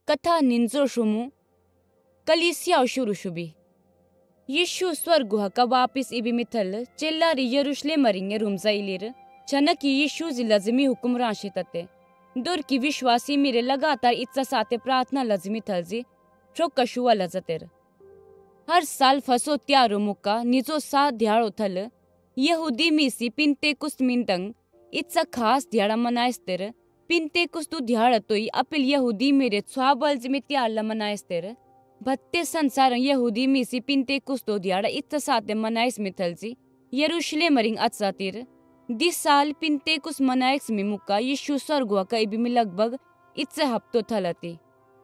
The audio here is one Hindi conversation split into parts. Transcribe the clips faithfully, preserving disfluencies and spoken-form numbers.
कथा निंजो शुमु कलिसिया शुरू शुभी यीशु स्वर्ग का वापिस इबी मिथल चेल्लारी यरूशलेम मरिंगे रुमजाइलिर चनक यीशु जी लजमी हुक्म राशि तते दुर की विश्वासी मेरे लगातार इच्छा साथे प्रार्थना लजमी थलजी ट्रोकशुआ लजतेर हर साल फसो त्यारो मुक्का निजो सा ध्याड़ो थल यहूदी मीसी पिंते कुस्त मिंतंग इच्छा खास ध्याड़ा मनाइस्तेर पिंते कुस्तु ध्याड़ा तोई अपिल यहूदी मेरे स्वाबल जिमे त्याला मनाइस्तेर भत्ते संसार यहूदी मीसी पिंते कुस्तो ध्याड़ा इच्छा साथे मनाइस मिथलजी यरूशलेम मरिंग अचातिर दिस साल पिंते कुस मनाइस में मुक्का यीशु स्वर्गवा का इबी में लगभग इच्छा हफ्तो थलती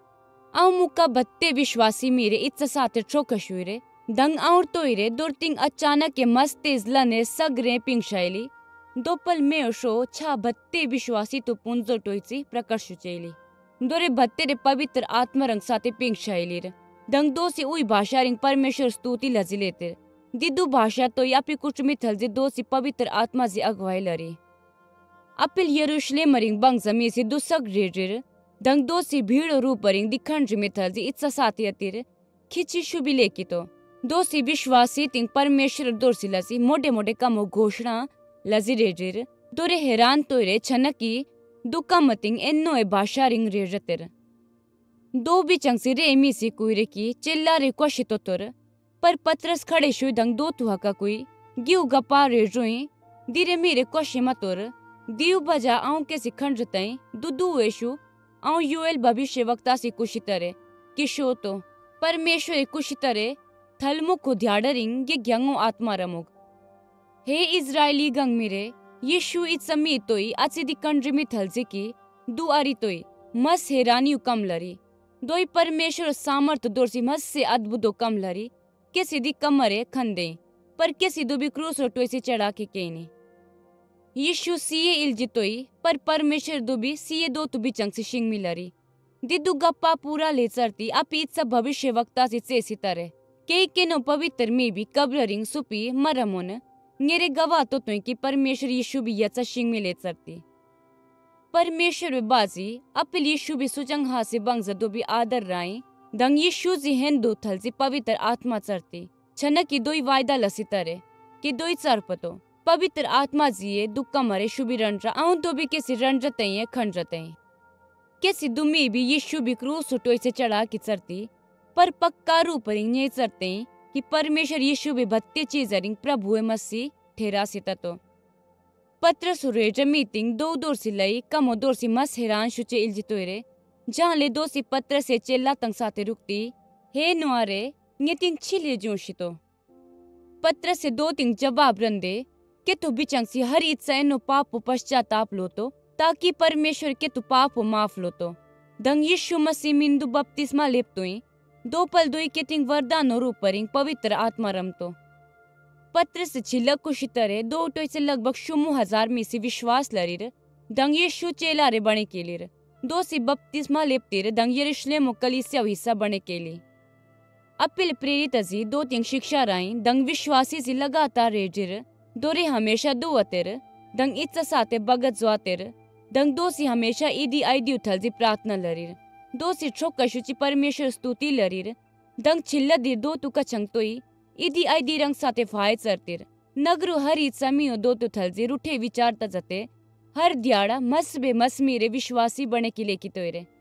आउ मुक्का भत्ते विश्वासी मेरे इच्छा साथे ट्रोकशुरे दंग आउर तोइरे दुर्तिंग अचानक के मस्त तेज लने सगरे पिंग शैली दोपल में शो छा भत्ते विश्वासी तो पुंजो टोइची प्रकर्ष चेली दोरे भत्ते रे पवित्र आत्मा रंग साथे पिंग शैली रे दंग दो से उई भाषा रिंग परमेश्वर स्तुति लजिलेते दिदु भाषा तो यापी कुछ मिथल जे दो से पवित्र आत्मा जे अगवाई लरी अपिल यरूशलेम रिंग बंग जमी से दुसक रेजेर दंग दो से भीड़ रूप रिंग दिखन जे मिथल जे इच्छा साथी अतिर खिची शुभी लेकी तो दो से विश्वासी तिंग परमेश्वर दोर से लसी मोटे मोटे कमो घोषणा लजी रेजेर दोरे हैरान तोरे छनकी दुका मतिंग एन्नो ए भाषा रिंग रेजतेर दो भी चंगसी रे एमी सी कुइरे की चिल्ला रे क्वशितो तोर पर पत्रस खड़े शुई दंग दो तुहा का कुई गिउ गपा रे जोई दिरे मेरे क्वशि मतोर दिउ बजा आऊं के सिखंड जतई दुदु वेशु आऊं यूएल भविष्य वक्ता सी कुशितरे किशो तो परमेश्वर कुशितरे थलमुख ध्याडरिंग ये ग्यंगो आत्मा रमुग हे इजरायली गंग मेरे यीशु इत समी तोई अचिदि कंड्रिमी थलजे की दु आरी तोई मस हेरानी कम लरी दोई परमेश्वर सामर्थ दोरसी मस से अद्भुतो कम लरी के सीधी कमरे खंदे पर के सिदु भी क्रूस रोटोई से चढ़ा के केनी यीशु सीए इलजितोई पर परमेश्वर दुबी सीए दो तुबी चंग से शिंग मिलरी दिदु गप्पा पूरा ले चरती अपीत सब भविष्य वक्ता से चेसी तरे के के नो पवित्र में भी कब्र रिंग सुपी मरमोन मेरे गवाह तो तुई की परमेश्वर यीशु भी यचा शिंग में ले चरती परमेश्वर बाजी अपिल यीशु भी सुजंग हा से बंग जदो भी आदर राई दंग यीशु जी हिंदू थल जी पवित्र आत्मा चरती छन की दोई वायदा लसी तरे कि दोई चरपतो पवित्र आत्मा जीए दुक्का मरे शुभी रंड्रा आऊं तो भी किसी रंड्रते हैं खंड्रते हैं किसी दुमी भी यीशु भी क्रूस उठोई से चढ़ा की चरती पर पक्का रूप रिंग चरते हैं कि परमेश्वर यीशु भी भत्ते चीज रिंग प्रभु मसीह ठेरा सिता तो पत्र सुरेज मीटिंग दो दौर सी लई कमो दौर सी मस हैरान शुचे इल्जितोरे जहाँ ले दो सी पत्र से चेल्ला तंग साथे रुकती हे नुआरे न्यतिंग छिले जोशितो पत्र से दो तिंग जवाब रंदे के तु बिचंग सी हर इच्छा नो पाप पश्चाताप लो तो ताकि परमेश्वर के तु पाप माफ लो तो दंग यीशु मसीह मिंदु बपतिस्मा लेप्तोई दो पल दोई के तिंग वरदानो रूप परिंग पवित्र आत्मा रमतो पत्र से छिलक कुशितरे दो टोई से लगभग शुमु हजार में से विश्वास लरीर दंग यीशु चेला रे बने के लिए दो सी बपतिस्मा लेप्तिर दंग यरूशलेम कलीसिया हिस्सा बने के लिए अपिल प्रेरित अजी दो तिंग शिक्षा राई दंग विश्वासी से लगातार रेजिर दोरे हमेशा दो अतिर दंग इच्छा साथे बगत ज्वातिर दंग दो सी हमेशा ईदी आईदी उथल जी प्रार्थना लरीर दो सी छोक कशुची परमेश्वर स्तुति लरीर दंग छिल्ला दी दो तुका चंगतोई इदी आईदी रंग साथे फाय चरतिर नगरु हर इच्छा मियो दो तो थल जी रूठे विचार तजते हर दियाड़ा मस बे मस मेरे विश्वासी बने की लेकी तोयरे